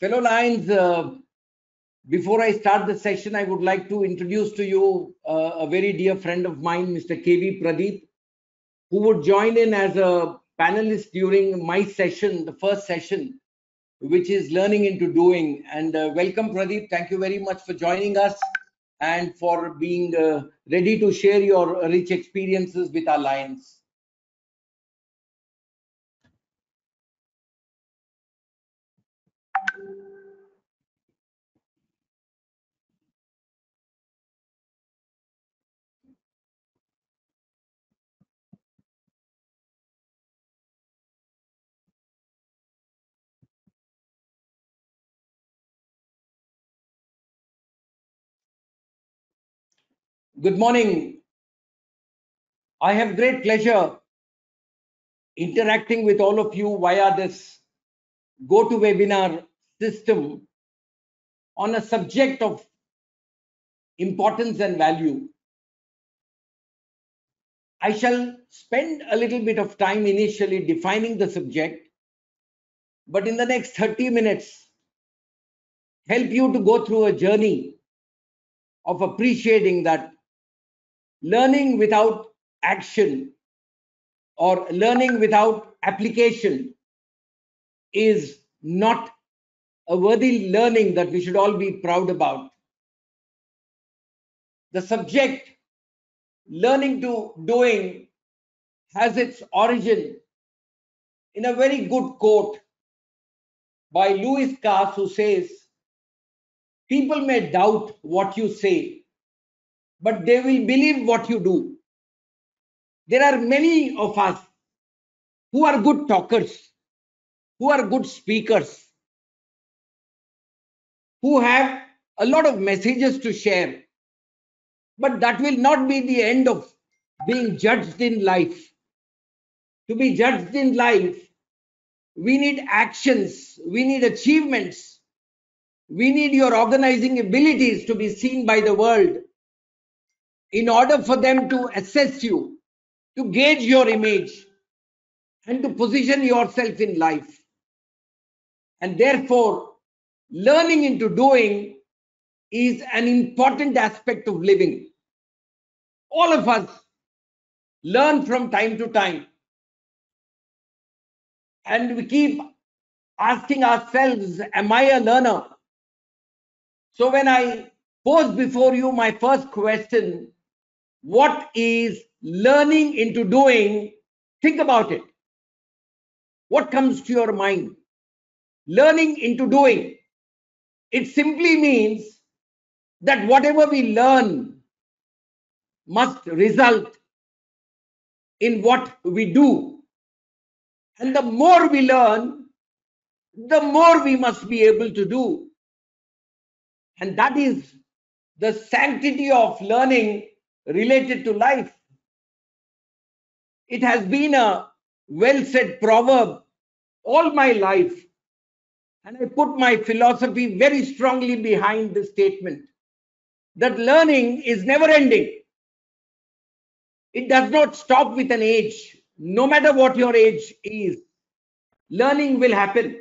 Fellow Lions, before I start the session, I would like to introduce to you a very dear friend of mine, Mr. KV Pradeep, who would join in as a panelist during my session, the first session, which is Learning into Doing. And welcome, Pradeep. Thank you very much for joining us and for being ready to share your rich experiences with our Lions. Good morning. I have great pleasure interacting with all of you via this GoToWebinar system on a subject of importance and value. I shall spend a little bit of time initially defining the subject, but in the next 30 minutes, help you to go through a journey of appreciating that learning without action or learning without application is not a worthy learning that we should all be proud about. The subject, learning to doing, has its origin in a very good quote by Louis Cass, who says, "People may doubt what you say, but they will believe what you do." There are many of us who are good talkers, who are good speakers, who have a lot of messages to share, but that will not be the end of being judged in life. To be judged in life, we need actions, we need achievements, we need your organizing abilities to be seen by the world in order for them to assess you, to gauge your image, and to position yourself in life. And therefore, learning into doing is an important aspect of living. All of us learn from time to time, and we keep asking ourselves, am I a learner? So when I pose before you my first question, what is learning into doing? Think about it. What comes to your mind? Learning into doing. It simply means that whatever we learn must result in what we do. And the more we learn, the more we must be able to do. And that is the sanctity of learning related to life. It has been a well said proverb all my life, and I put my philosophy very strongly behind the statement that learning is never ending. It does not stop with an age. No matter what your age is, learning will happen.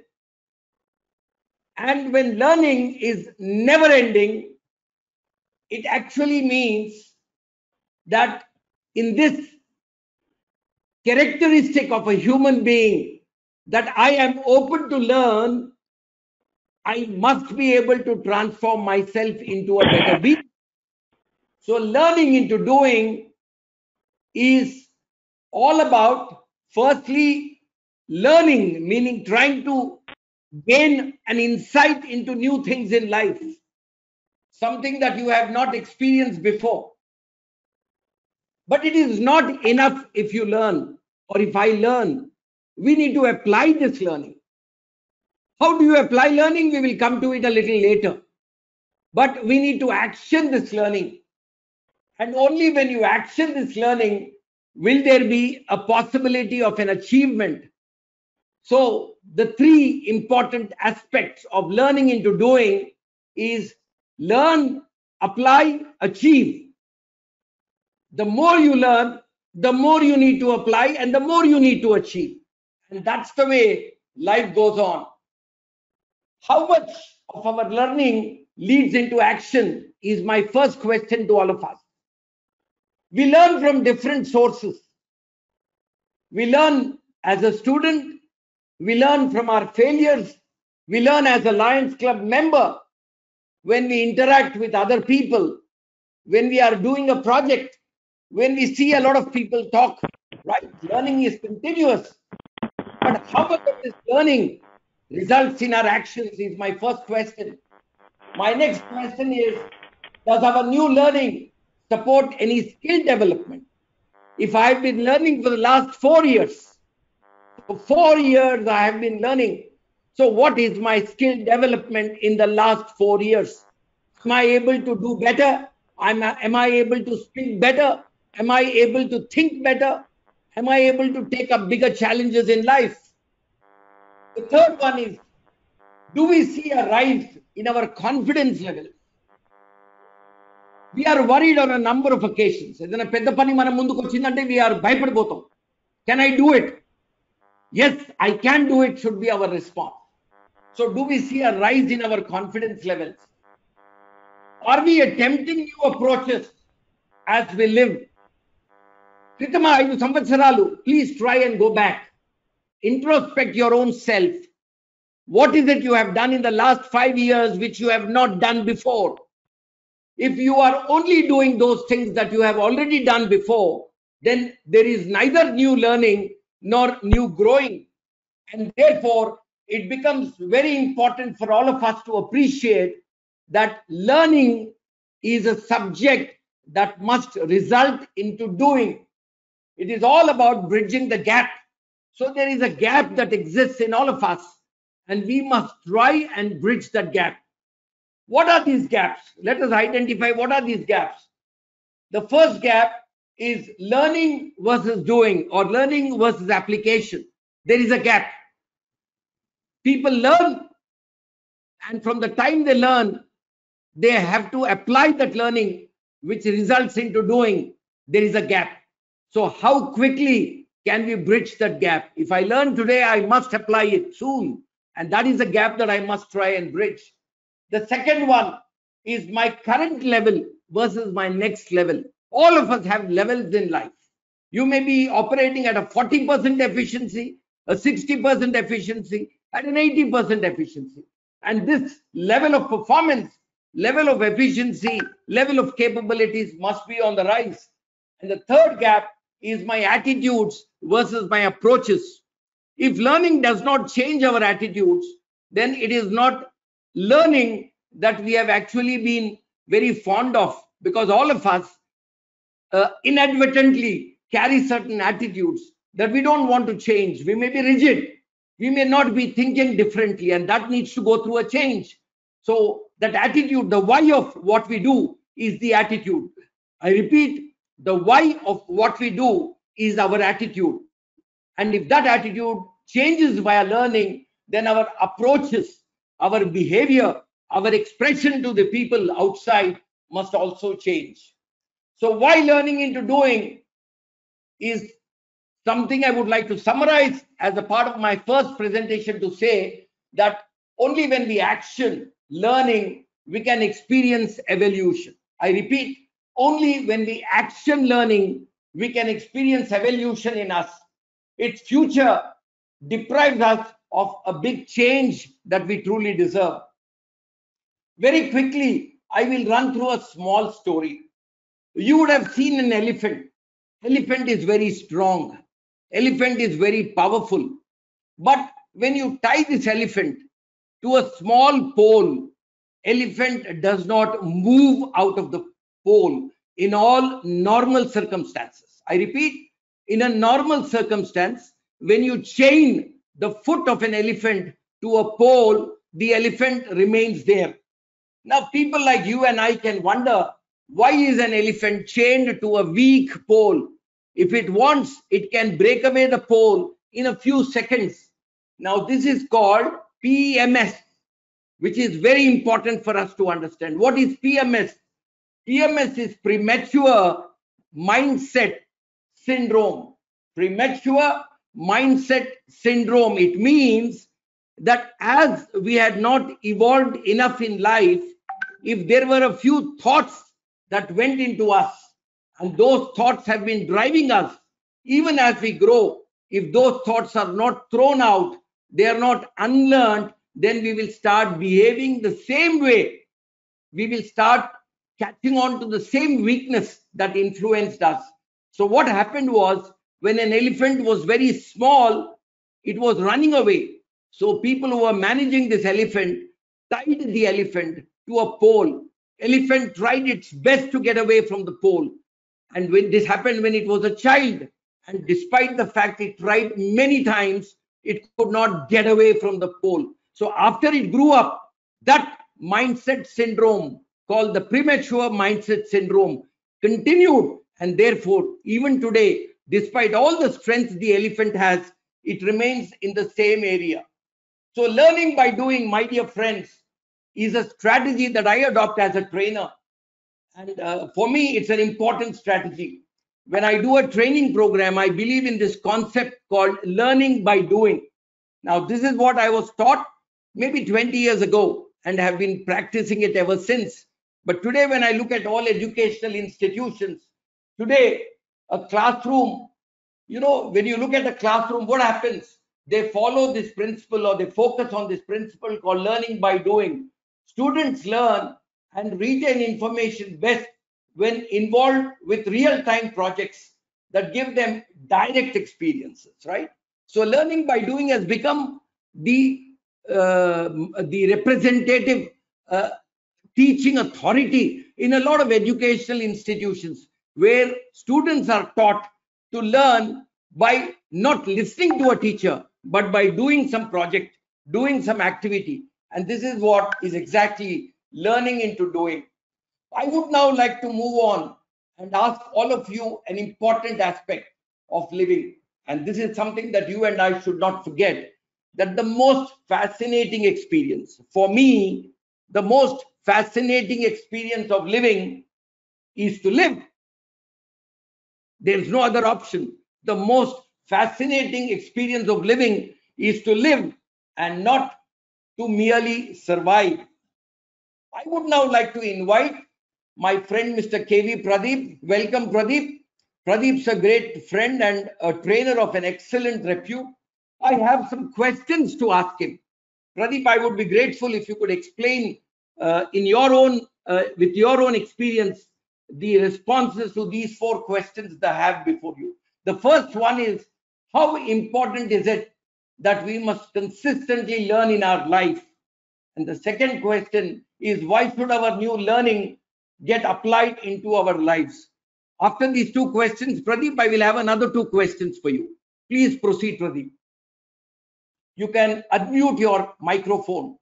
And when learning is never ending, it actually means that in this characteristic of a human being, that I am open to learn, I must be able to transform myself into a better being. So learning into doing is all about, firstly, learning, meaning trying to gain an insight into new things in life, something that you have not experienced before. But it is not enough if you learn or if I learn. We need to apply this learning. How do you apply learning? We will come to it a little later. But we need to action this learning. And only when you action this learning will there be a possibility of an achievement. So the three important aspects of learning into doing is learn, apply, achieve. The more you learn, the more you need to apply and the more you need to achieve. And that's the way life goes on. How much of our learning leads into action is my first question to all of us. We learn from different sources. We learn as a student, we learn from our failures, we learn as a Lions Club member, when we interact with other people, when we are doing a project, when we see a lot of people talk, right? Learning is continuous. But how much of this learning results in our actions is my first question. My next question is, does our new learning support any skill development? If I've been learning for the last 4 years, for 4 years I have been learning, so what is my skill development in the last 4 years? Am I able to do better? Am I able to speak better? Am I able to think better? Am I able to take up bigger challenges in life? The third one is, do we see a rise in our confidence level? We are worried on a number of occasions. We are bhayapadipotam. Can I do it? Yes, I can do it should be our response. So do we see a rise in our confidence levels? Are we attempting new approaches as we live? Kritama 5 samvatsaralu, please try and go back. Introspect your own self. What is it you have done in the last 5 years which you have not done before? If you are only doing those things that you have already done before, then there is neither new learning nor new growing. And therefore, it becomes very important for all of us to appreciate that learning is a subject that must result into doing. It is all about bridging the gap. So there is a gap that exists in all of us, and we must try and bridge that gap. What are these gaps? Let us identify what are these gaps. The first gap is learning versus doing, or learning versus application. There is a gap. People learn, and from the time they learn, they have to apply that learning, which results into doing. There is a gap. So how quickly can we bridge that gap? If I learn today, I must apply it soon. And that is a gap that I must try and bridge. The second one is my current level versus my next level. All of us have levels in life. You may be operating at a 40% efficiency, a 60% efficiency, at an 80% efficiency. And this level of performance, level of efficiency, level of capabilities must be on the rise. And the third gap is my attitudes versus my approaches. If learning does not change our attitudes, then it is not learning that we have actually been very fond of, because all of us inadvertently carry certain attitudes that we don't want to change. We may be rigid. We may not be thinking differently, and that needs to go through a change. So that attitude, the why of what we do is the attitude. I repeat, the why of what we do is our attitude. And if that attitude changes via learning, then our approaches, our behavior, our expression to the people outside must also change. So why learning into doing is something I would like to summarize as a part of my first presentation, to say that only when we action learning, we can experience evolution. I repeat, only when we action learning, we can experience evolution in us. Its future deprives us of a big change that we truly deserve. Very quickly, I will run through a small story. You would have seen an elephant. Elephant is very strong. Elephant is very powerful. But when you tie this elephant to a small pole, elephant does not move out of the pole in all normal circumstances. I repeat, in a normal circumstance, when you chain the foot of an elephant to a pole, the elephant remains there. Now, people like you and I can wonder, why is an elephant chained to a weak pole? If it wants, it can break away the pole in a few seconds. Now, this is called PMS, which is very important for us to understand. What is PMS? PMS is premature mindset syndrome. Premature mindset syndrome. It means that as we had not evolved enough in life, if there were a few thoughts that went into us, and those thoughts have been driving us even as we grow, if those thoughts are not thrown out, they are not unlearned, then we will start behaving the same way. We will start catching on to the same weakness that influenced us. So what happened was, when an elephant was very small, it was running away. So people who were managing this elephant tied the elephant to a pole. Elephant tried its best to get away from the pole. And when this happened when it was a child, and despite the fact it tried many times, it could not get away from the pole. So after it grew up, that mindset syndrome, called the premature mindset syndrome, continued. And therefore, even today, despite all the strength the elephant has, it remains in the same area. So learning by doing, my dear friends, is a strategy that I adopt as a trainer. And for me, it's an important strategy. When I do a training program, I believe in this concept called learning by doing. Now, this is what I was taught maybe 20 years ago and have been practicing it ever since. But today, when I look at all educational institutions, today, a classroom, when you look at a classroom, what happens? They follow this principle, or they focus on this principle called learning by doing. Students learn and retain information best when involved with real-time projects that give them direct experiences, right? So learning by doing has become the representative teaching authority in a lot of educational institutions, where students are taught to learn by not listening to a teacher, but by doing some project, doing some activity. And this is what is exactly learning into doing. I would now like to move on and ask all of you an important aspect of living. And this is something that you and I should not forget, that the most fascinating experience, for me, the most fascinating experience of living is to live. There is no other option. The most fascinating experience of living is to live and not to merely survive. I would now like to invite my friend Mr. KV Pradeep. Welcome, Pradeep. Pradeep's a great friend and a trainer of an excellent repute. I have some questions to ask him. Pradeep, I would be grateful if you could explain with your own experience, the responses to these 4 questions that I have before you. The first one is, how important is it that we must consistently learn in our life? And the second question is, why should our new learning get applied into our lives? After these 2 questions, Pradeep, I will have another 2 questions for you. Please proceed, Pradeep. You can unmute your microphone.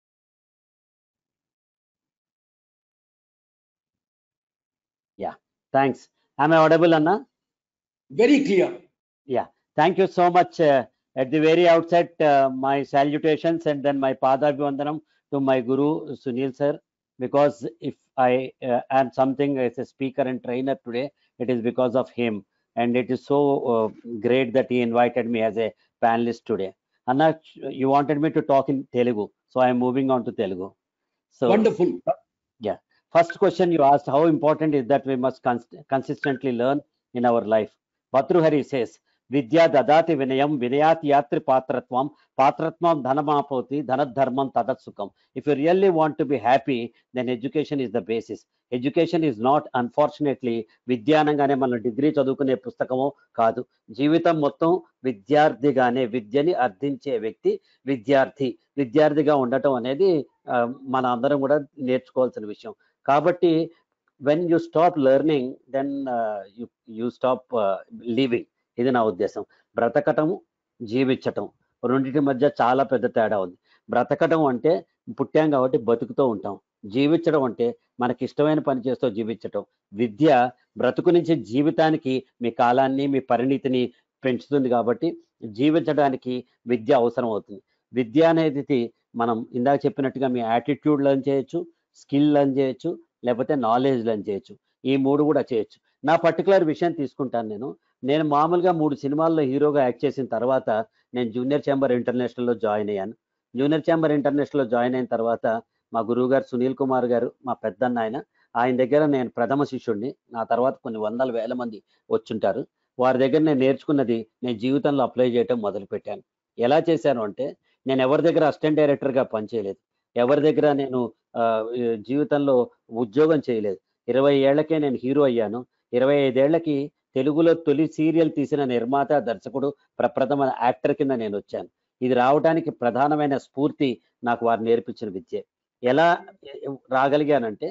Yeah, thanks. Am I audible, Anna? Very clear. Yeah, thank you so much. At the very outset, my salutations and then my Padabhivandanam to my Guru Sunil sir, because if I am something as a speaker and trainer today, it is because of him. And it is so great that he invited me as a panelist today. Anna, you wanted me to talk in Telugu, so I am moving on to Telugu. So, wonderful. Yeah. First question you asked, how important is that we must consistently learn in our life? Bhartrihari says, Vidya dadati vinayam vinayat yatri patratvam patratvam dhanamapoti dhanadharmam tadatsukam. If you really want to be happy, then education is the basis. Education is not, unfortunately, విద్యానంగానే మన degree చదువుకునే పుస్తకము కాదు. జీవితం మొత్తం విద్యార్థిగానే విద్యని అర్థించే వ్యక్తి విద్యార్థి. విద్యార్థిగా ఉండటం అనేది మన అందరం కూడా నేర్చుకోవాల్సిన విషయం. కాబట్టి when you stop learning, then you stop living. ఇది నా ఉద్దేశం. బ్రతకటము, జీవించటం రెండింటి మధ్య చాలా పెద్ద తేడా ఉంది. బ్రతకటం అంటే పుట్టాం కాబట్టి బతుకుతూ ఉంటాం. జీవించడం అంటే మనకి ఇష్టమైన పని చేస్తూ జీవించటం. విద్య బ్రతుకు నుంచి జీవితానికి మీ కాలాన్ని, మీ పరిణితిని పెంచుతుంది. కాబట్టి జీవించడానికి విద్య అవసరం అవుతుంది. విద్య అనేది మనం ఇందాక చెప్పినట్టుగా మీ యాటిట్యూడ్ లర్న్ చేయొచ్చు, స్కిల్ లర్న్ చేయొచ్చు, లేకపోతే నాలెడ్జ్ లర్న్ చేయొచ్చు. ఈ 3 కూడా చేయొచ్చు. నా పర్టికులర్ విషయం తీసుకుంటాను. నేను మామూలుగా 3 సినిమాల్లో హీరోగా యాక్ట్ చేసిన తర్వాత నేను జూనియర్ ఛాంబర్ ఇంటర్నేషనల్లో జాయిన్ అయ్యాను. జూనియర్ ఛాంబర్ ఇంటర్నేషనల్లో జాయిన్ అయిన తర్వాత మా గురువు గారు సునీల్ కుమార్ గారు, మా పెద్దన్న ఆయన దగ్గర నేను ప్రథమ శిష్యుడిని. నా తర్వాత కొన్ని వందల వేల మంది వచ్చుంటారు. వారి దగ్గర నేను నేర్చుకున్నది నేను జీవితంలో అప్లై చేయటం మొదలుపెట్టాను. ఎలా చేశాను అంటే, నేను ఎవరి దగ్గర అసిస్టెంట్ డైరెక్టర్గా పనిచేయలేదు, ఎవరి దగ్గర నేను జీవితంలో ఉద్యోగం చేయలేదు. 20 ఏళ్లకే నేను హీరో అయ్యాను. 25 ఏళ్లకి తెలుగులో తొలి సీరియల్ తీసిన నిర్మాత, దర్శకుడు, ప్రప్రథమ యాక్టర్ కింద నేను వచ్చాను. ఇది రావడానికి ప్రధానమైన స్ఫూర్తి నాకు వారు నేర్పించిన విద్య. ఎలా రాగలిగానంటే,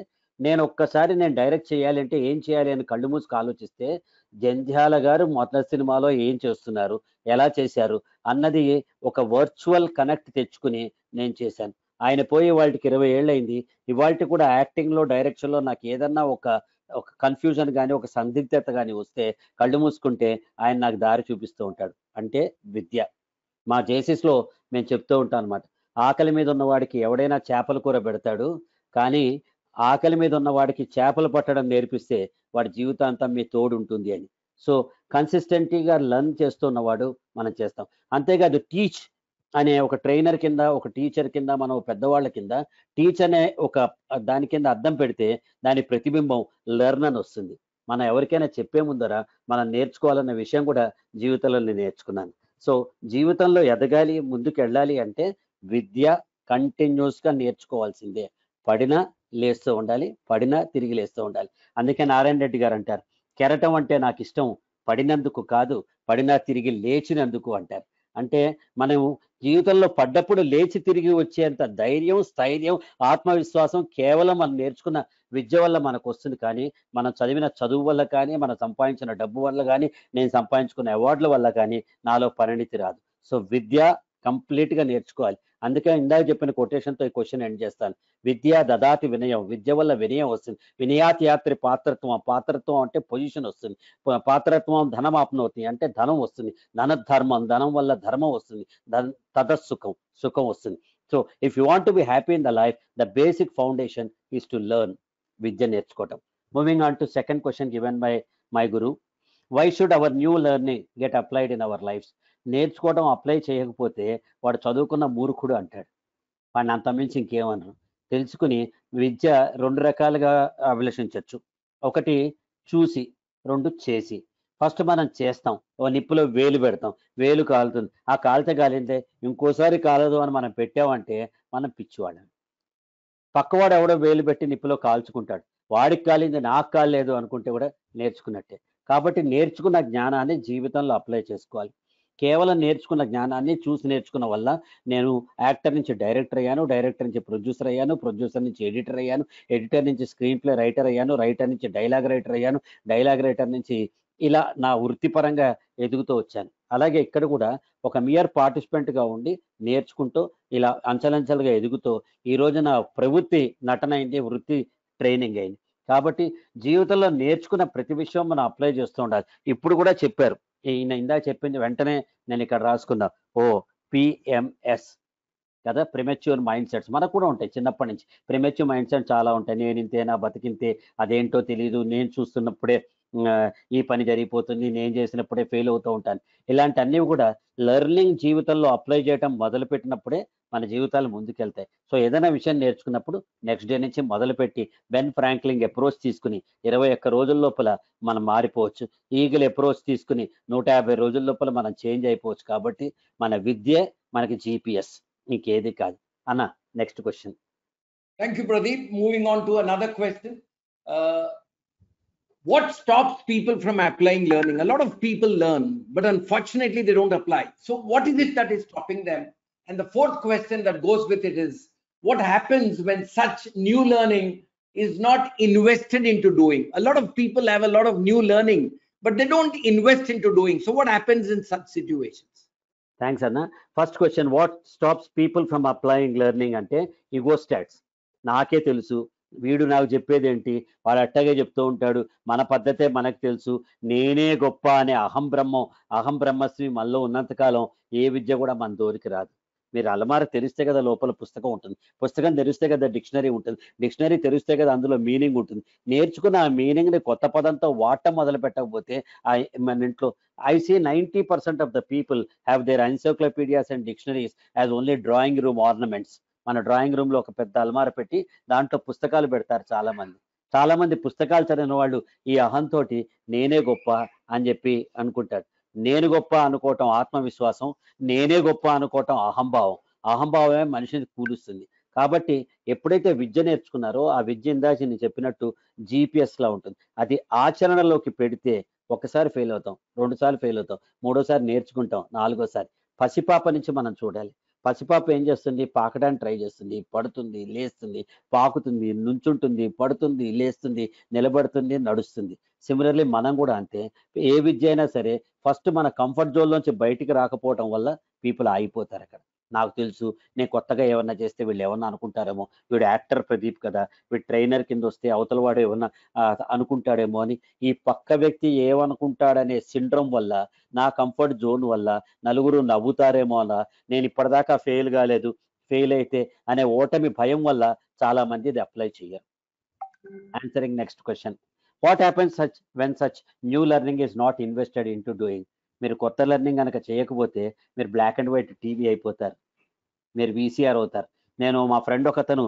నేను డైరెక్ట్ చేయాలి అంటే ఏం చేయాలి అని కళ్ళు మూసుకు ఆలోచిస్తే, జంధ్యాల గారు మొదటి సినిమాలో ఏం చేస్తున్నారు, ఎలా చేశారు అన్నది ఒక వర్చువల్ కనెక్ట్ తెచ్చుకుని నేను చేశాను. ఆయన పోయి వాళ్ళకి 20 ఏళ్ళు అయింది. ఇవాళ కూడా యాక్టింగ్లో, డైరెక్షన్లో నాకు ఏదన్నా ఒక కన్ఫ్యూజన్ కానీ, ఒక సందిగ్ధత కానీ వస్తే కళ్ళు మూసుకుంటే ఆయన నాకు దారి చూపిస్తూ ఉంటాడు. అంటే విద్య. మా జేసిస్లో మేము చెప్తూ ఉంటాం అనమాట, ఆకలి మీద ఉన్నవాడికి ఎవడైనా చేపల కూర పెడతాడు, కానీ ఆకలి మీద ఉన్నవాడికి చేపలు పట్టడం నేర్పిస్తే వాడి జీవితాంతం మీ తోడు ఉంటుంది అని. సో కన్సిస్టెంట్గా లర్న్ చేస్తున్నవాడు మనం చేస్తాం. అంతేకాదు టీచ్ అనే ఒక ట్రైనర్ కింద, ఒక టీచర్ కింద, మనం పెద్దవాళ్ళ కింద టీచ్ అనే ఒక దాని కింద అద్దం పెడితే దాని ప్రతిబింబం లెర్న్ అని వస్తుంది. మనం ఎవరికైనా చెప్పే ముందర మనం నేర్చుకోవాలన్న విషయం కూడా జీవితంలో నేను నేర్చుకున్నాను. సో జీవితంలో ఎదగాలి, ముందుకు వెళ్ళాలి అంటే విద్య కంటిన్యూస్గా నేర్చుకోవాల్సిందే. పడినా లేస్తూ ఉండాలి, పడినా తిరిగి లేస్తూ ఉండాలి. అందుకే నారాయణ రెడ్డి గారు అంటారు, కెరటం అంటే నాకు ఇష్టం పడినందుకు కాదు, పడినా తిరిగి లేచినందుకు అంటారు. అంటే మనం జీవితంలో పడ్డప్పుడు లేచి తిరిగి వచ్చేంత ధైర్యం, స్థైర్యం, ఆత్మవిశ్వాసం కేవలం మనం నేర్చుకున్న విద్య వల్ల మనకు వస్తుంది. కానీ మనం చదివిన చదువు వల్ల కానీ, మనం సంపాదించిన డబ్బు వల్ల కానీ, నేను సంపాదించుకున్న అవార్డుల వల్ల కానీ నాలో పరిణితి రాదు. సో విద్య కంప్లీట్గా నేర్చుకోవాలి. అందుకే ఇందాక చెప్పిన కొటేషన్తో ఈ క్వశ్చన్ ఎండ్ చేస్తాను. విద్య దదాతి వినయం, విద్య వల్ల వినయం వస్తుంది. వినయాతి యాత్రి పాత్రత్వం, పాత్రత్వం అంటే పొజిషన్ వస్తుంది. పాత్రత్వం ధనం ఆప్నోతి అంటే ధనం వస్తుంది. ధర్మం, ధనం వల్ల ధర్మం వస్తుంది. తదసుఖం, సుఖం వస్తుంది. So if you want to be happy in the life, the basic foundation is to learn, విద్య నేర్చుకోవటం. Moving on to second question given by my guru, why should our new learning get applied in our lives? నేర్చుకోవడం apply చేయకపోతే వాడు చదువుకున్న మూర్ఖుడు అంటాడు. వాడిని అంతమించి ఇంకేమనరు. తెలుసుకుని విద్య 2 రకాలుగా అభిలషించవచ్చు. ఒకటి చూసి, 2 చేసి. ఫస్ట్ మనం చేస్తాం, ఓ నిప్పులో వేలు పెడతాం, వేలు కాలుతుంది, ఆ కాలితే కాలిందే, ఇంకోసారి కాలదు అని మనం పెట్టామంటే మనం పిచ్చివాళ్ళం. పక్కవాడు ఎవడో వేలు పెట్టి నిప్పులో కాల్చుకుంటాడు, వాడికి కాలింది నాకు కాలేదు అనుకుంటే కూడా నేర్చుకున్నట్టే. కాబట్టి నేర్చుకున్న జ్ఞానాన్ని జీవితంలో అప్లై చేసుకోవాలి. కేవలం నేర్చుకున్న జ్ఞానాన్ని చూసి నేర్చుకున్న వల్ల నేను యాక్టర్ నుంచి డైరెక్టర్ అయ్యాను, డైరెక్టర్ నుంచి ప్రొడ్యూసర్ అయ్యాను, ప్రొడ్యూసర్ నుంచి ఎడిటర్ అయ్యాను, ఎడిటర్ నుంచి స్క్రీన్ ప్లే రైటర్ అయ్యాను, రైటర్ నుంచి డైలాగ్ రైటర్ అయ్యాను, డైలాగ్ రైటర్ నుంచి ఇలా నా వృత్తిపరంగా ఎదుగుతూ వచ్చాను. అలాగే ఇక్కడ కూడా ఒక మియర్ పార్టిసిపెంట్గా ఉండి నేర్చుకుంటూ ఇలా అంచెలంచెలుగా ఎదుగుతూ ఈ రోజు నా ప్రవృత్తి నటన అయింది, వృత్తి ట్రైనింగ్ అయింది. కాబట్టి జీవితంలో నేర్చుకున్న ప్రతి విషయం మనం అప్లై చేస్తూ ఉండాలి. ఇప్పుడు కూడా చెప్పారు, ఈయన ఇందాక చెప్పింది వెంటనే నేను ఇక్కడ రాసుకున్నా, PMS కదా, ప్రిమెచ్యూర్ మైండ్ సెట్స్ మనకు కూడా ఉంటాయి. చిన్నప్పటి నుంచి ప్రిమెచ్యూర్ మైండ్ సెట్ చాలా ఉంటాయి. నేను ఇంతే, నా బతికింతే, అదేంటో తెలియదు, నేను చూస్తున్నప్పుడే ఈ పని జరిగిపోతుంది, నేను చేసినప్పుడే ఫెయిల్ అవుతూ ఉంటాను. ఇలాంటివన్నీ కూడా లెర్నింగ్ జీవితంలో అప్లై చేయడం మొదలుపెట్టినప్పుడే మన జీవితాలు ముందుకెళ్తాయి. సో ఏదైనా విషయం నేర్చుకున్నప్పుడు నెక్స్ట్ డే నుంచి మొదలుపెట్టి బెన్ ఫ్రాంక్లిన్ అప్రోచ్ తీసుకుని 21 రోజుల లోపల మనం మారిపోవచ్చు. ఈగల్ అప్రోచ్ తీసుకుని 150 రోజుల లోపల మనం చేంజ్ అయిపోవచ్చు. కాబట్టి మన విద్యే మనకి GPS, ఇంకేది కాదు అన్న. Next question. Thank you, Pradeep. Moving on to another question. What stops people from applying learning? A lot of people learn, but unfortunately they don't apply. So what is it that is stopping them? And the fourth question that goes with it is, what happens when such new learning is not invested into doing? A lot of people have a lot of new learning, but they don't invest into doing. So what happens in such situations? Thanks అన్న. First question, what stops people from applying learning అంటే ఈగోస్టాట్స్. నాకే తెలుసు, వీడు నాకు చెప్పేది ఏంటి, వాడు అట్టగే చెప్తూ ఉంటాడు, మన పద్ధతే మనకు తెలుసు, నేనే గొప్ప అనే అహం బ్రహ్మస్మి మనలో ఉన్నంతకాలం ఏ విద్య కూడా మన దోరికి రాదు. మీరు అలమార తెరిస్తే కదా లోపల పుస్తకం ఉంటుంది, పుస్తకం తెరిస్తే కదా డిక్షనరీ ఉంటుంది, డిక్షనరీ తెరిస్తే కదా అందులో మీనింగ్ ఉంటుంది. నేర్చుకున్న ఆ మీనింగ్ని కొత్త పదంతో వాడటం మొదలు పెట్టకపోతే మన ఇంట్లో I see 90% of the people have their encyclopedias and dictionaries as only drawing room ornaments. మన డ్రాయింగ్ రూమ్ లో ఒక పెద్ద అలమార పెట్టి దాంట్లో పుస్తకాలు పెడతారు చాలా మంది. చాలా మంది పుస్తకాలు చదివిన వాళ్ళు ఈ అహంతోటి నేనే గొప్ప అని చెప్పి అనుకుంటారు. నేను గొప్ప అనుకోవటం ఆత్మవిశ్వాసం, నేనే గొప్ప అనుకోవటం అహంభావం. అహంభావమే మనిషిని కూలుస్తుంది. కాబట్టి ఎప్పుడైతే విద్య నేర్చుకున్నారో ఆ విద్య ఇందాక నేను చెప్పినట్టు GPS లా ఉంటుంది. అది ఆచరణలోకి పెడితే ఒకసారి ఫెయిల్ అవుతాం, 2 సార్లు ఫెయిల్ అవుతాం, 3వ సారి నేర్చుకుంటాం, 4వ సారి. పసిపాప నుంచి మనం చూడాలి. పసిపాప ఏం చేస్తుంది? పాకడానికి ట్రై చేస్తుంది, పడుతుంది, లేస్తుంది, పాకుతుంది, నుంచుంటుంది, పడుతుంది, లేస్తుంది, నిలబడుతుంది, నడుస్తుంది. సిమిలర్లీ మనం కూడా అంతే. ఏ విద్య అయినా సరే ఫస్ట్ మన కంఫర్ట్ జోన్ నుంచి బయటికి రాకపోవటం వల్ల పీపుల్ ఆగిపోతారు అక్కడ. నాకు తెలుసు, నేను కొత్తగా ఏమన్నా చేస్తే వీళ్ళు ఏమన్నా అనుకుంటారేమో, వీడు యాక్టర్ ప్రదీప్ కదా, వీడు ట్రైనర్ కింద వస్తే అవతల వాడు ఏమన్నా అనుకుంటాడేమో అని ఈ పక్క వ్యక్తి ఏమనుకుంటాడనే సిండ్రోమ్ వల్ల, నా కంఫర్ట్ జోన్ వల్ల నలుగురు నవ్వుతారేమో అలా, నేను ఇప్పటిదాకా ఫెయిల్ కాలేదు, ఫెయిల్ అయితే అనే ఓటమి భయం వల్ల చాలా మంది ఇది అప్లై చేయరు. Answering next question, what happens when such new learning is not invested in to doing? మీరు కొత్త లెర్నింగ్ కనుక చేయకపోతే మీరు బ్లాక్ అండ్ వైట్ టీవీ అయిపోతారు, మీరు VCR అవుతారు. నేను మా ఫ్రెండ్ ఒకతను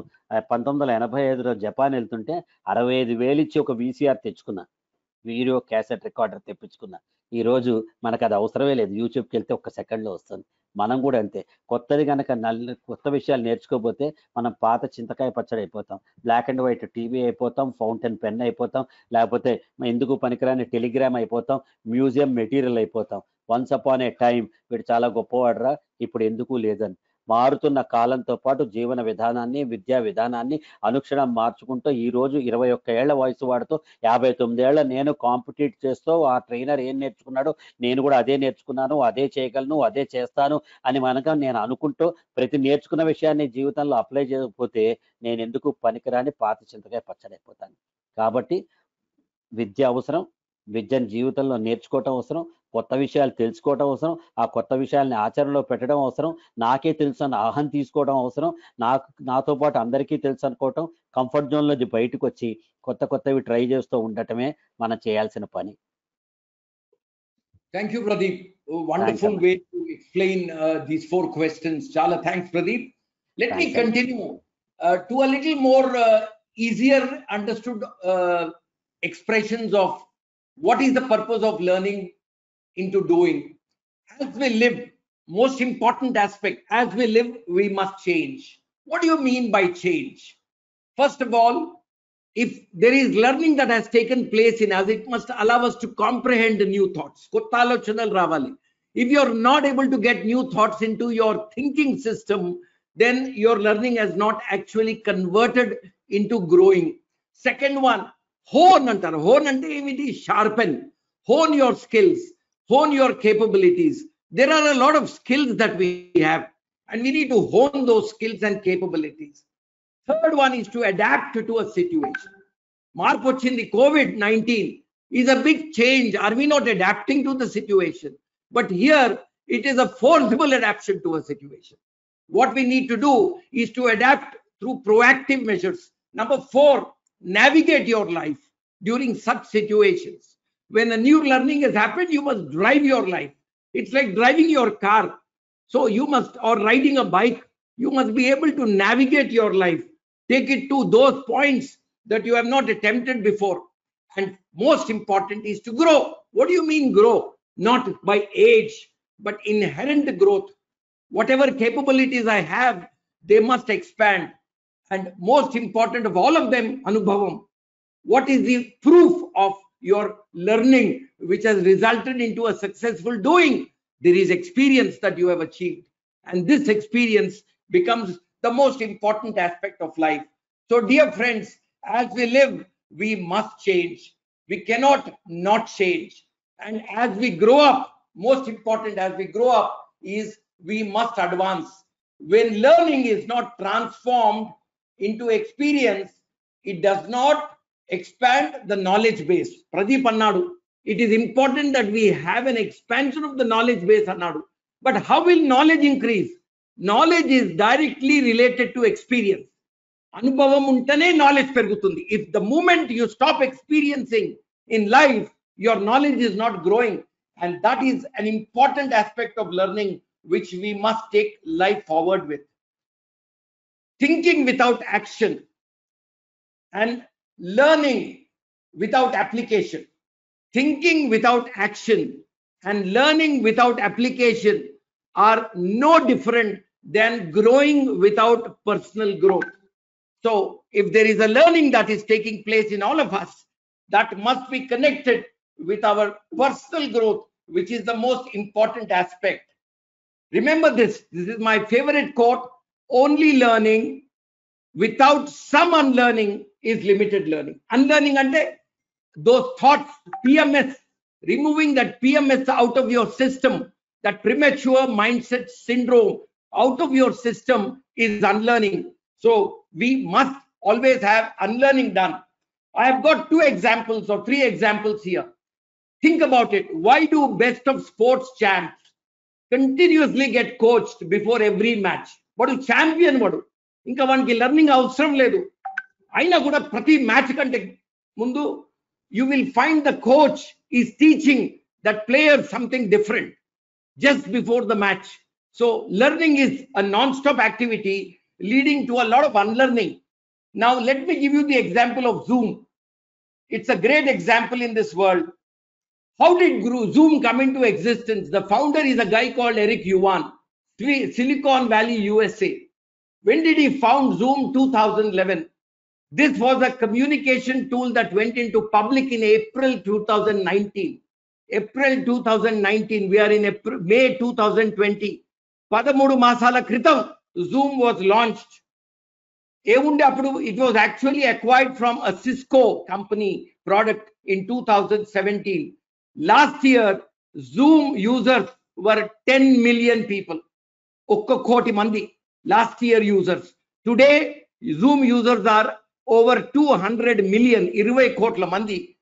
1985లో జపాన్ వెళ్తుంటే 65,000 ఇచ్చి ఒక VCR తెచ్చుకున్నా, వీడియో క్యాసెట్ రికార్డర్ తెప్పించుకున్నా. ఈరోజు మనకు అది అవసరమే లేదు, యూట్యూబ్కి వెళ్తే 1 సెకండ్లో వస్తుంది. మనం కూడా అంతే, కొత్తది కనుక కొత్త విషయాలు నేర్చుకోకపోతే మనం పాత చింతకాయ పచ్చడి అయిపోతాం, బ్లాక్ అండ్ వైట్ టీవీ అయిపోతాం, ఫౌంటైన్ పెన్ అయిపోతాం, లేకపోతే ఎందుకు పనికిరాని టెలిగ్రామ్ అయిపోతాం, మ్యూజియం మెటీరియల్ అయిపోతాం. వన్స్ అపాన్ ఏ టైం వీడు చాలా గొప్పవాడరా, ఇప్పుడు ఎందుకు లేదని. మారుతున్న కాలంతో పాటు జీవన విధానాన్ని, విద్యా విధానాన్ని అనుక్షణం మార్చుకుంటూ ఈ రోజు 21 ఏళ్ల వయసు వాడితో 59 ఏళ్ల నేను కాంపిటీట్ చేస్తూ ఆ ట్రైనర్ ఏం నేర్చుకున్నాడో నేను కూడా అదే నేర్చుకున్నాను, అదే చేయగలను, అదే చేస్తాను అని నేను అనుకుంటూ ప్రతి నేర్చుకున్న విషయాన్ని జీవితంలో అప్లై చేయకపోతే నేను ఎందుకు పనికిరాని పాత చింతకాయ పచ్చడైపోతాను. కాబట్టి విద్య అవసరం, విద్యను జీవితంలో నేర్చుకోవటం అవసరం, కొత్త విషయాలు తెలుసుకోవటం అవసరం, ఆ కొత్త విషయాల్ని ఆచరణలో పెట్టడం అవసరం, నాకే తెలుసు అని అహం తీసుకోవడం అవసరం, నాతో పాటు అందరికీ తెలుసు అనుకోవటం, కంఫర్ట్ జోన్లోంచి బయటకు వచ్చి కొత్తవి ట్రై చేస్తూ ఉండటమే మనం చేయాల్సిన పని. Thank you, Pradeep. Wonderful way to explain these 4 questions. Chala thanks, Pradeep. Let me continue to a little more easier understood expressions of what is the purpose of learning into doing. As we live, most important aspect, as we live, we must change. What do you mean by change? First of all, if there is learning that has taken place in us, it must allow us to comprehend the new thoughts. Kotta alochanalu ravali. If you're not able to get new thoughts into your thinking system, then your learning has not actually converted into growing. Second one, hone antaru. Hone ante emiti? Sharpen. Hone your skills. Hone your capabilities. There are a lot of skills that we have, and we need to hone those skills and capabilities. Third one is to adapt to a situation. Marpu vachindi, COVID-19 is a big change. Are we not adapting to the situation? But here it is a forcible adaptation to a situation. What we need to do is to adapt through proactive measures. Number 4, navigate your life during such situations. When a new learning has happened, you must drive your life. It's like driving your car. So you must, or riding a bike, you must be able to navigate your life, take it to those points that you have not attempted before. And most important is to grow. What do you mean grow? Not by age, but inherent growth. Whatever capabilities I have, they must expand. And most important of all of them, Anubhavam. What is the proof of your learning which has resulted into a successful doing? There is experience that you have achieved. And this experience becomes the most important aspect of life. So dear friends, as we live, we must change. We cannot not change. And as we grow up, most important as we grow up is we must advance. When learning is not transformed into experience, it does not expand the knowledge base. Pradeep annadu, it is important that we have an expansion of the knowledge base annadu. But how will knowledge increase? knowledge is directly related to experience. Anubhavam untane knowledge perugutundi. If the moment you stop experiencing in life, your knowledge is not growing. And that is an important aspect of learning which we must take life forward with. Thinking without action and learning without application. Thinking without action and learning without application are no different than growing without personal growth. So if there is a learning that is taking place in all of us, that must be connected with our personal growth, which is the most important aspect. Remember this is my favorite quote: only learning without some unlearning is limited learning. Unlearning ante those thoughts, PMS, removing that PMS out of your system, that premature mindset syndrome out of your system is unlearning. So we must always have unlearning done. I have got 2 examples or 3 examples here. Think about it. Why do best of sports champs continuously get coached before every match? Vadu champion vadu. Inka vaniki learning avsaram ledu. Aina kuda prati match kante mundu you will find the coach is teaching that player something different just before the match. So learning is a non-stop activity leading to a lot of unlearning. Now let me give you the example of Zoom. It's a great example in this world. How did Zoom come into existence? The founder is a guy called Eric Yuan, Silicon Valley, USA. When did he found Zoom? 2011. This was a communication tool that went into public in April 2019. April 2019. We are in April, May 2020. 13 masala kritam, Zoom was launched. It was actually acquired from a Cisco company product in 2017. Last year, Zoom users were 10 million people. Okka koti mandi last year users. Today, Zoom users are over 200 million, 20 kotla mandi.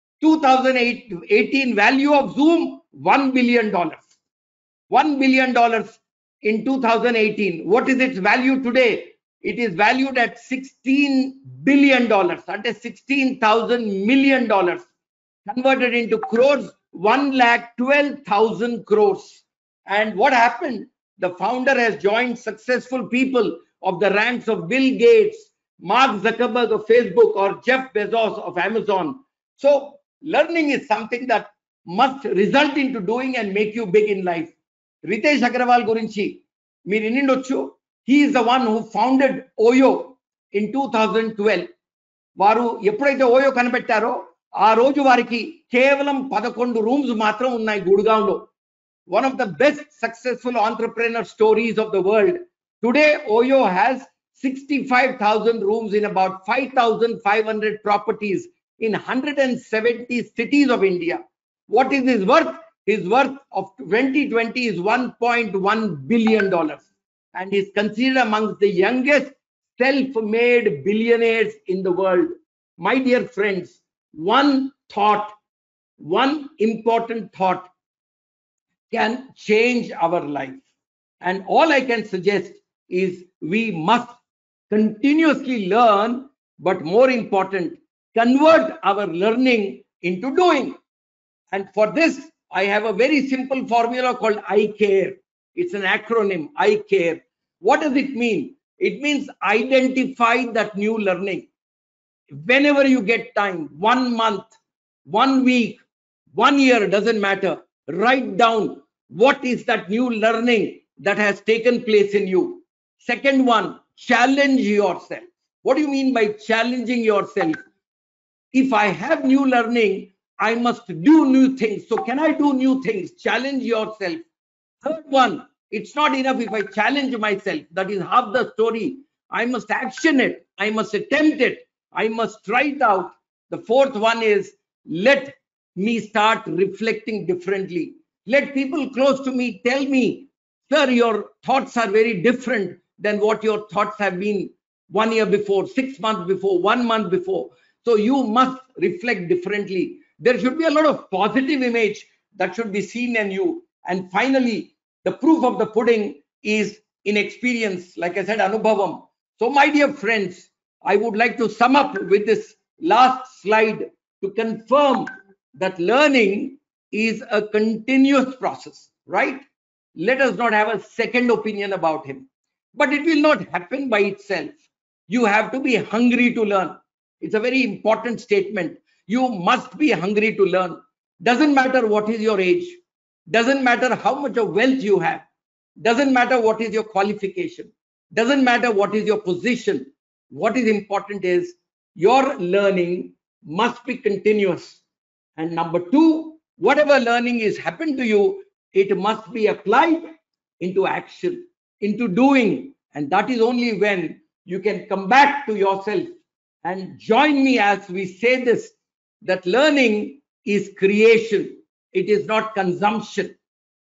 2018 value of Zoom, $1 billion. $1 billion in 2018. What is its value today? It is valued at $16 billion. That is $16,000 million. Converted into crores, 1,12,000 crores. And what happened? The founder has joined successful people of the ranks of Bill Gates, Mark Zuckerberg of Facebook, or Jeff Bezos of Amazon. So learning is something that must result into doing and make you big in life. Ritesh Agrawal gurinchi meer innindochu. He is the one who founded Oyo in 2012. Varu eppudaithe Oyo kanipettaro aa roju variki kevalam 11 rooms matram unnai Gurgaonlo. One of the best successful entrepreneur stories of the world. Today Oyo has 65,000 rooms in about 5,500 properties in 170 cities of India. What is his worth? His worth of 2020 is $1.1 billion. And is considered amongst the youngest self-made billionaires in the world. My dear friends, one important thought can change our life. And all I can suggest is we must continuously learn, but more important, convert our learning into doing. And for this, I have a very simple formula called I CARE. It's an acronym, I CARE. What does it mean? It means identify that new learning. Whenever you get time, 1 month, 1 week, 1 year, doesn't matter. Write down what is that new learning that has taken place in you. Second one, challenge yourself. What do you mean by challenging yourself? If I have new learning, I must do new things. So can I do new things? Challenge yourself. Third one, it's not enough if I challenge myself. That is half the story. I must action it. I must attempt it. I must try it out. The fourth one is let me start reflecting differently. Let people close to me tell me, sir, your thoughts are very different than what your thoughts have been 1 year before, 6 months before, 1 month before. So you must reflect differently. There should be a lot of positive image that should be seen in you. And finally, the proof of the pudding is in experience, like I said, Anubhavam. So my dear friends, I would like to sum up with this last slide to confirm that learning is a continuous process, right? Let us not have a second opinion about him. But it will not happen by itself. You have to be hungry to learn. It's a very important statement. You must be hungry to learn. Doesn't matter what is your age. Doesn't matter how much of wealth you have. Doesn't matter what is your qualification. Doesn't matter what is your position. What is important is your learning must be continuous. And number two, whatever learning is happened to you, it must be applied into action, into doing. And that is only when you can come back to yourself and join me as we say this, that learning is creation. It is not consumption.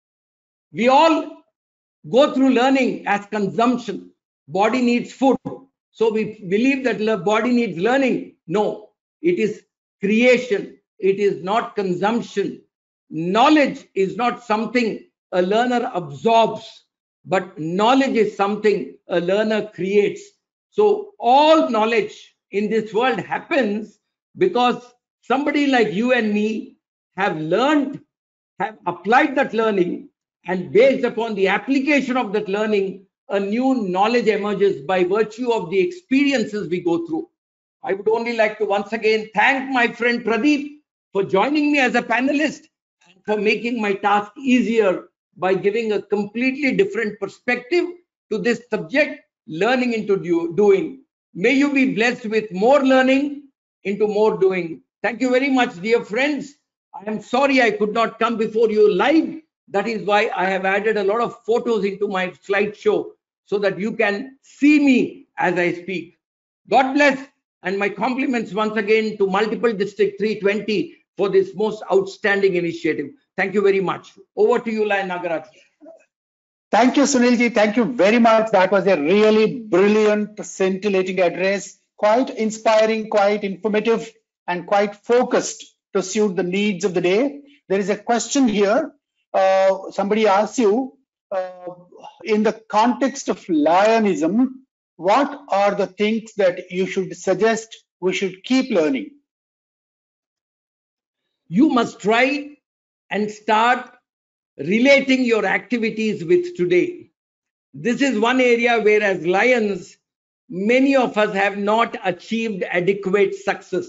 We all go through learning as consumption. Body needs food. So we believe that the body needs learning. No, it is creation. It is not consumption. Knowledge is not something a learner absorbs, but knowledge is something a learner creates. So all knowledge in this world happens because somebody like you and me have learned, have applied that learning, and based upon the application of that learning, a new knowledge emerges by virtue of the experiences we go through. I would only like to once again thank my friend Pradeep for joining me as a panelist and for making my task easier by giving a completely different perspective to this subject, learning into doing. May you be blessed with more learning into more doing. Thank you very much, dear friends. I am sorry I could not come before you live. That is why I have added a lot of photos into my slideshow so that you can see me as I speak. God bless, and my compliments once again to Multiple District 320 for this most outstanding initiative. Thank you very much. Over to you, Lion Nagaraj. Thank you, Sunilji. Thank you very much. That was a really brilliant, scintillating address. Quite inspiring, quite informative, and quite focused to suit the needs of the day. There is a question here. Somebody asks you, in the context of Lionism, what are the things that you should suggest we should keep learning? You must try and start relating your activities with today. This is one area where, as Lions, many of us have not achieved adequate success.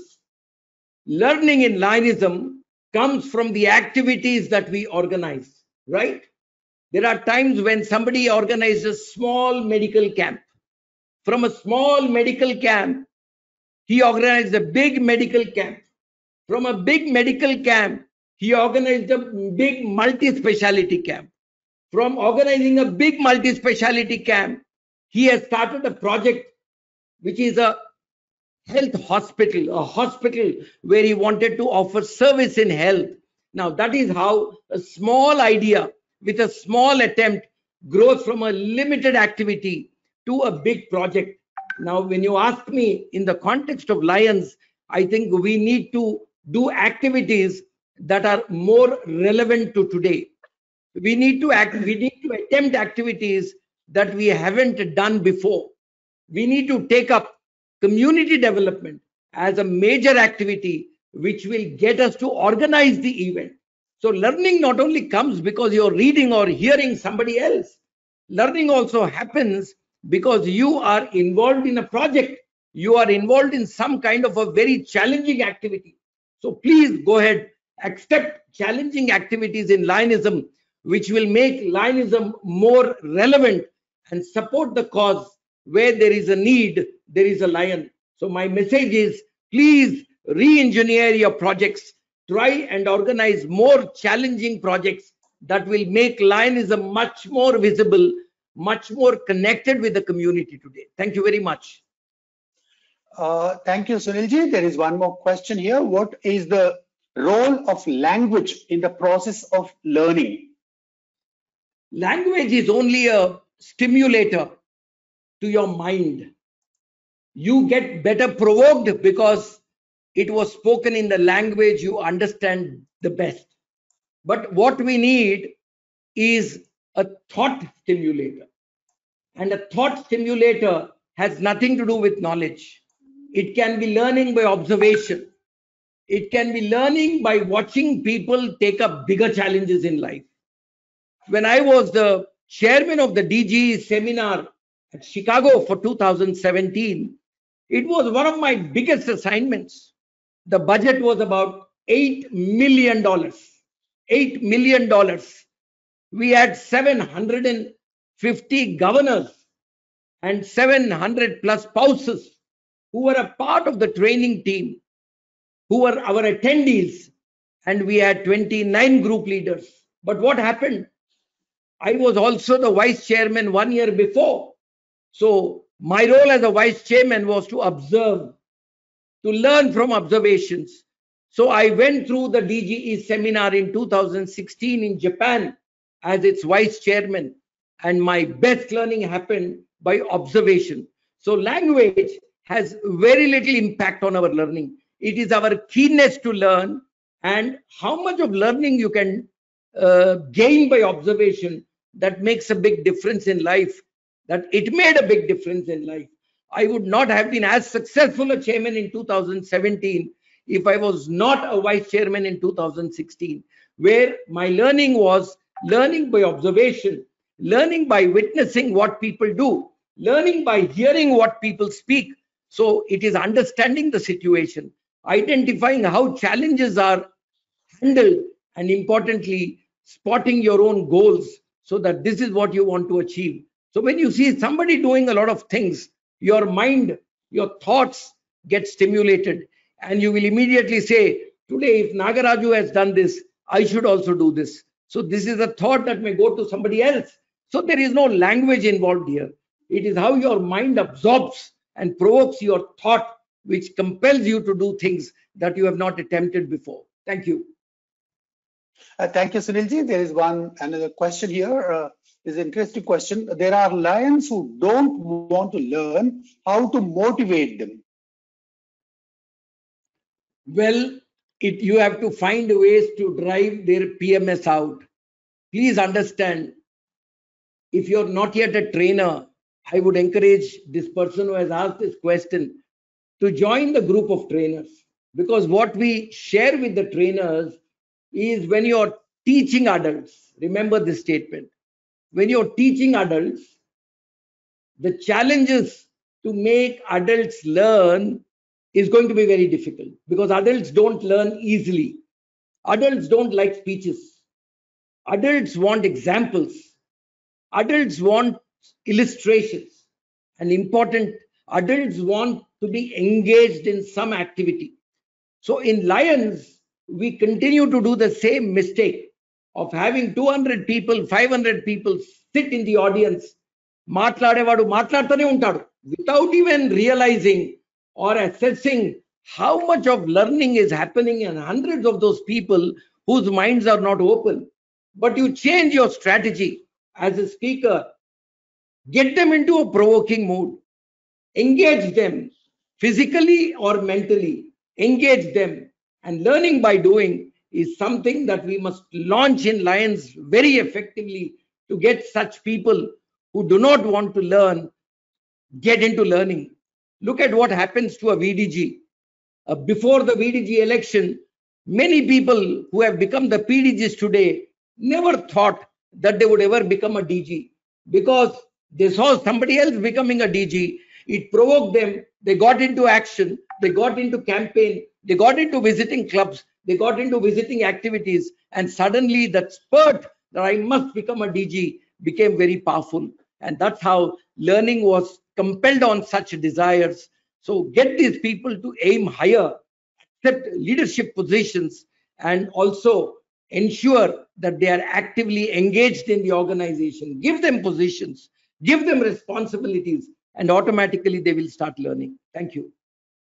Learning in Lionism comes from the activities that we organize, right? There are times when somebody organizes a small medical camp. From a small medical camp, he organized a big medical camp. From a big medical camp, he organized a big multi-speciality camp. From organizing a big multi-speciality camp, he has started a project which is a health hospital, a hospital where he wanted to offer service in health. Now, that is how a small idea with a small attempt grows from a limited activity to a big project. Now, when you ask me in the context of Lions, I think we need to do activities that are more relevant to today. We need to attempt activities that we haven't done before. We need to take up community development as a major activity which will get us to organize the event. So learning not only comes because you're reading or hearing somebody else. Learning also happens because you are involved in a project. You are involved in some kind of a very challenging activity. So please go ahead, accept challenging activities in Lionism, which will make Lionism more relevant and support the cause. Where there is a need, there is a lion. So my message is, please re-engineer your projects. Try and organize more challenging projects that will make Lionism much more visible, much more connected with the community today. Thank you very much. Thank you, Sunilji. There is one more question here. What is the role of language in the process of learning? Language is only a stimulator to your mind. You get better provoked because it was spoken in the language you understand the best. But what we need is a thought stimulator. And a thought stimulator has nothing to do with knowledge. It can be learning by observation. It can be learning by watching people take up bigger challenges in life. When I was the chairman of the DGE seminar at Chicago for 2017, it was one of my biggest assignments. The budget was about $8 million. $8 million. We had 750 governors and 700 plus spouses who were a part of the training team, who were our attendees, and we had 29 group leaders. But what happened? I was also the vice chairman 1 year before. So my role as a vice chairman was to observe, to learn from observations. So I went through the DGE seminar in 2016 in Japan as its vice chairman, and my best learning happened by observation. So language has very little impact on our learning. It is our keenness to learn and how much of learning you can gain by observation that makes a big difference in life. That it made a big difference in life. I would not have been as successful a chairman in 2017 if I was not a vice chairman in 2016, where my learning was learning by observation, learning by witnessing what people do, learning by hearing what people speak. So it is understanding the situation, identifying how challenges are handled, and importantly, spotting your own goals so that this is what you want to achieve. So when you see somebody doing a lot of things, your mind, your thoughts get stimulated, and you will immediately say, today, if Nagaraju has done this, I should also do this. So this is a thought that may go to somebody else. So there is no language involved here. It is how your mind absorbs and provokes your thought, which compels you to do things that you have not attempted before. Thank you. Thank you, Sunilji. There is another question here. Is an interesting question. There are lions who don't want to learn. How to motivate them? Well, you have to find ways to drive their PMS out. Please understand, if you're not yet a trainer, I would encourage this person who has asked this question to join the group of trainers, because what we share with the trainers is when you're teaching adults, remember this statement, when you're teaching adults, the challenges to make adults learn is going to be very difficult, because adults don't learn easily. Adults don't like speeches. Adults want examples. Adults want illustrations. And important, adults want to be engaged in some activity. So in Lions, we continue to do the same mistake of having 200 people, 500 people sit in the audience, మాట్లాడేవాడు మాట్లాడుతూనే ఉంటాడు, without even realizing or assessing how much of learning is happening in hundreds of those people whose minds are not open. But you change your strategy as a speaker, get them into a provoking mood, engage them physically or mentally, engage them, and learning by doing is something that we must launch in Lions very effectively to get such people who do not want to learn get into learning. Look at what happens to a VDG. Before the VDG election, many people who have become the PDGs today never thought that they would ever become a DG, because they saw somebody else becoming a DG. It provoked them. They got into action. They got into campaign. They got into visiting clubs. They got into visiting activities. And suddenly that spurt that I must become a DG became very powerful. And that's how learning was compelled on such desires. So get these people to aim higher, accept leadership positions, and also ensure that they are actively engaged in the organization. Give them positions, give them responsibilities, and automatically they will start learning. Thank you.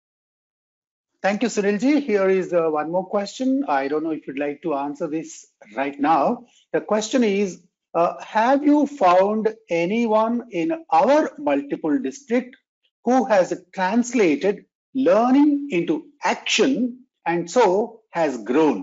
Thank you, Sunilji. Here is one more question. I don't know if you'd like to answer this right now. The question is, have you found anyone in our multiple district who has translated learning into action and so has grown?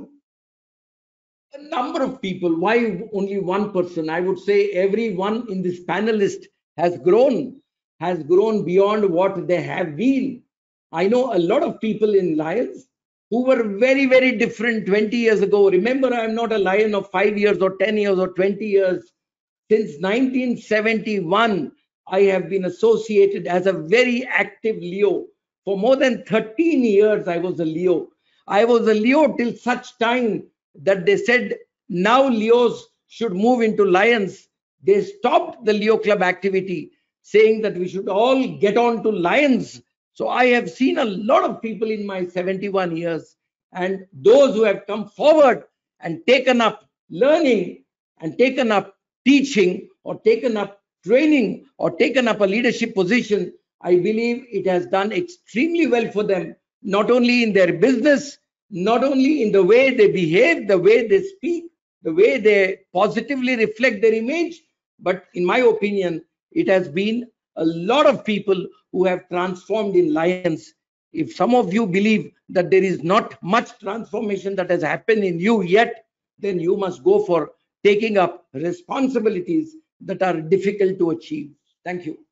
A number of people. Why only one person? I would say everyone in this panelist has grown beyond what they have been. I know a lot of people in Lions who were very, very different 20 years ago. Remember, I'm not a Lion of 5 years or 10 years or 20 years. Since 1971, I have been associated as a very active Leo. For more than 13 years, I was a Leo. I was a Leo till such time that they said now Leos should move into Lions. They stopped the Leo Club activity, saying that we should all get on to Lions. So I have seen a lot of people in my 71 years, and those who have come forward and taken up learning and taken up teaching or taken up training or taken up a leadership position, I believe it has done extremely well for them, not only in their business, not only in the way they behave, the way they speak, the way they positively reflect their image, but in my opinion, it has been a lot of people who have transformed in Lions. If some of you believe that there is not much transformation that has happened in you yet, then you must go for taking up responsibilities that are difficult to achieve. Thank you.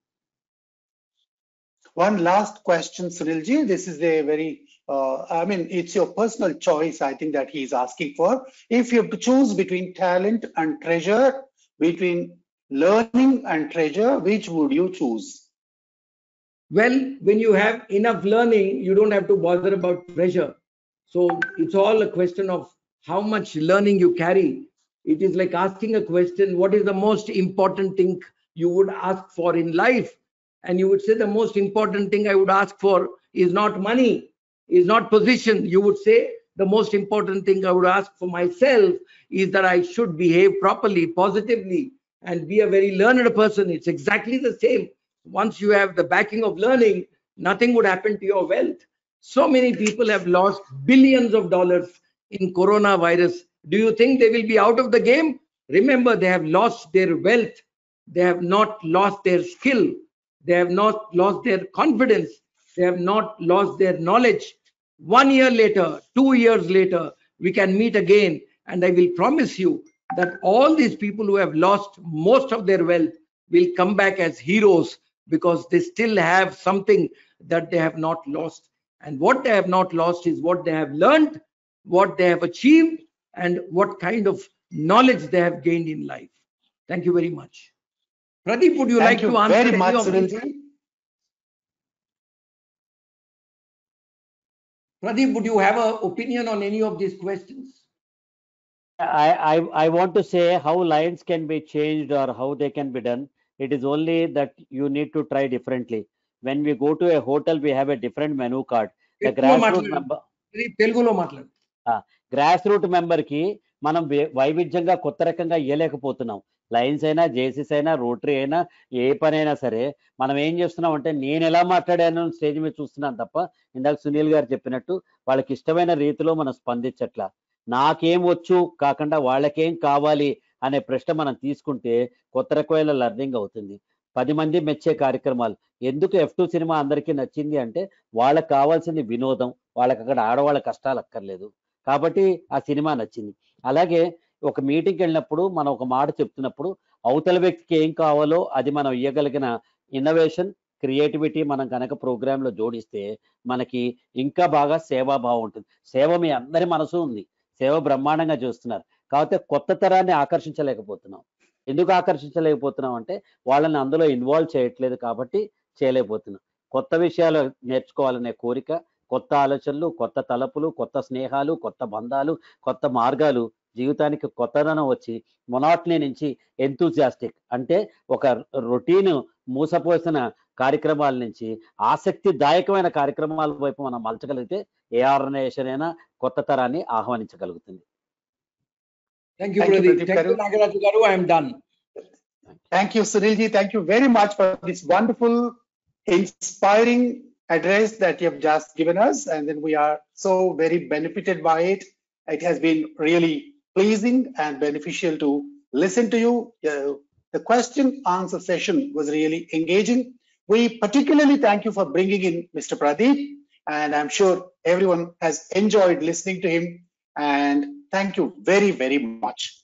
One last question, Sunilji. This is a very, it's your personal choice, I think, that he's asking for. If you have to choose between talent and treasure, between learning and treasure, which would you choose? Well, when you have enough learning, you don't have to bother about treasure. So it's all a question of how much learning you carry. It is like asking a question, what is the most important thing you would ask for in life? And you would say the most important thing I would ask for is not money, is not position. You would say the most important thing I would ask for myself is that I should behave properly, positively, and be a very learned person. It's exactly the same. Once you have the backing of learning, nothing would happen to your wealth. So many people have lost billions of dollars in coronavirus. Do you think they will be out of the game? Remember, they have lost their wealth. They have not lost their skill. They have not lost their confidence. They have not lost their knowledge. 1 year later, 2 years later, we can meet again. And I will promise you that all these people who have lost most of their wealth will come back as heroes, because they still have something that they have not lost. And what they have not lost is what they have learned, what they have achieved, and what kind of knowledge they have gained in life. Thank you very much. Pradeep, would you like to answer very much, Sunilji? Pradeep, would you have an opinion on any of these questions? I want to say how Lions can be changed or how they can be done. It is only that you need to try differently. When we go to a hotel, we have a different menu card. The grassroots member, grassroots member ki మనం వైవిధ్యంగా కొత్త రకంగా ఇయ్యలేకపోతున్నాం. Lions అయినా, జేసీస్ అయినా, rotary అయినా, ఏ పనైనా సరే మనం ఏం చేస్తున్నాం అంటే నేను ఎలా మాట్లాడాను స్టేజ్ మీద చూస్తున్నాను తప్ప, ఇందాక సునీల్ గారు చెప్పినట్టు వాళ్ళకి ఇష్టమైన రీతిలో మనం స్పందించట్లా. నాకేం వచ్చు కాకుండా వాళ్ళకేం కావాలి అనే ప్రశ్న మనం తీసుకుంటే కొత్త రకమైన లెర్నింగ్ అవుతుంది. 10 మంది మెచ్చే కార్యక్రమాలు. ఎందుకు F2 సినిమా అందరికీ నచ్చింది అంటే వాళ్ళకి కావాల్సింది వినోదం, వాళ్ళకి అక్కడ ఆడవాళ్ళ కష్టాలు అక్కర్లేదు కాబట్టి ఆ సినిమా నచ్చింది. అలాగే ఒక మీటింగ్కి వెళ్ళినప్పుడు మనం ఒక మాట చెప్తున్నప్పుడు అవతల వ్యక్తికి ఏం కావాలో అది మనం ఇవ్వగలిగిన ఇన్నోవేషన్, క్రియేటివిటీ మనం కనుక ప్రోగ్రాంలో జోడిస్తే మనకి ఇంకా బాగా సేవాభావం ఉంటుంది. సేవ మీ అందరి మనసు ఉంది, సేవ బ్రహ్మాండంగా చేస్తున్నారు. కాకపోతే కొత్త తరాన్ని ఆకర్షించలేకపోతున్నాం. ఎందుకు ఆకర్షించలేకపోతున్నాం అంటే వాళ్ళని అందులో ఇన్వాల్వ్ చేయట్లేదు కాబట్టి చేయలేకపోతున్నాం. కొత్త విషయాలు నేర్చుకోవాలనే కోరిక, కొత్త ఆలోచనలు, కొత్త తలపులు, కొత్త స్నేహాలు, కొత్త బంధాలు, కొత్త మార్గాలు, జీవితానికి కొత్తదనం వచ్చి మొనాటనీ నుంచి ఎంతూజియాస్టిక్ అంటే ఒక రొటీన్ మూసపోసిన కార్యక్రమాల నుంచి ఆసక్తిదాయకమైన కార్యక్రమాల వైపు మనం మలచగలిగితే ఏ ఆర్గనైజేషన్ అయినా కొత్త తరాన్ని ఆహ్వానించగలుగుతుంది. Thank you, Pradeep. Thank you, Nagaraj Garu. I am done. Thank you, Sunilji. Thank you very much for this wonderful, inspiring address that you have just given us. And then we are so very benefited by it. It has been really pleasing and beneficial to listen to you. The question answer session was really engaging. We particularly thank you for bringing in Mr. Pradeep, and I'm sure everyone has enjoyed listening to him. And thank you very, very much.